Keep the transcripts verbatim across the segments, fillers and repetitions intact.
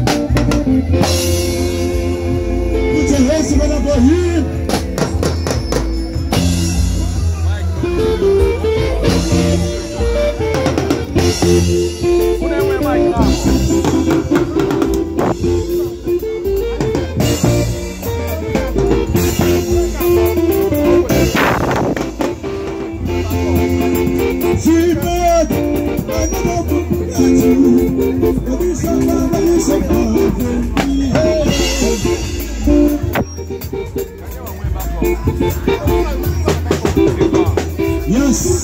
Put your hands together for him. Yes,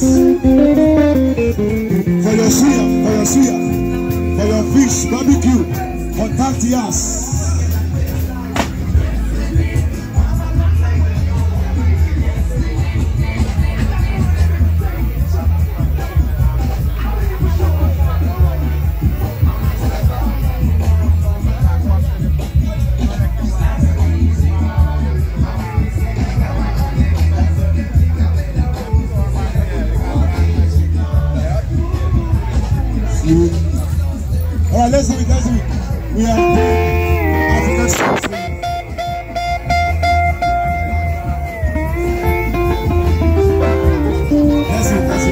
for your suya, for your suya, for your fish barbecue, contact us. All right, let's do it, let's do it. We are African stars. That's it, that's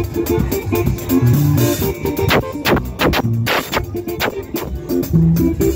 it.